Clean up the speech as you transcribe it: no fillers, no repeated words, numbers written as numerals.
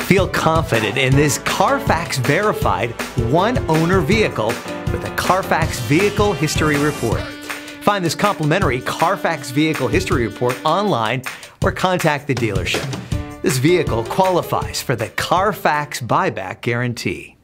Feel confident in this Carfax verified one-owner vehicle with a Carfax Vehicle History Report. Find this complimentary Carfax Vehicle History Report online or contact the dealership. This vehicle qualifies for the Carfax Buyback Guarantee.